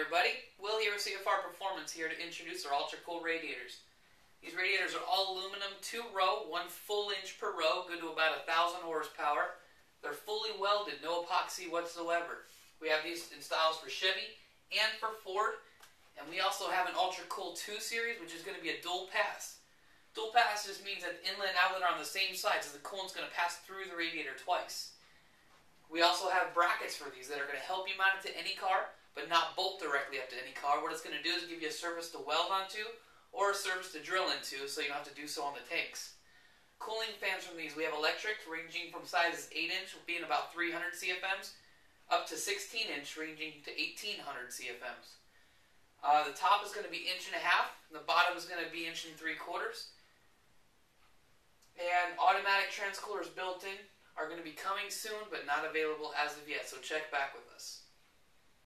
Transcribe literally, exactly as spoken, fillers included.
everybody. Will here with C F R Performance here to introduce our ultra cool radiators. These radiators are all aluminum, two row, one full inch per row, good to about a thousand horsepower. They're fully welded, no epoxy whatsoever. We have these in styles for Chevy and for Ford, and we also have an ultra cool two series, which is going to be a dual pass. Dual pass just means that the inlet and outlet are on the same side, so the coolant's going to pass through the radiator twice. We also have brackets for these that are going to help you mount it to any car, but not bolt directly up to any car. What it's going to do is give you a surface to weld onto or a surface to drill into, so you don't have to do so on the tanks. Cooling fans from these, we have electric ranging from sizes eight inch, being about three hundred C F Ms, up to sixteen inch ranging to eighteen hundred C F Ms. Uh, the top is going to be inch and a half, and the bottom is going to be inch and three quarters. And automatic transcoolers built in are going to be coming soon, but not available as of yet, so check back with us.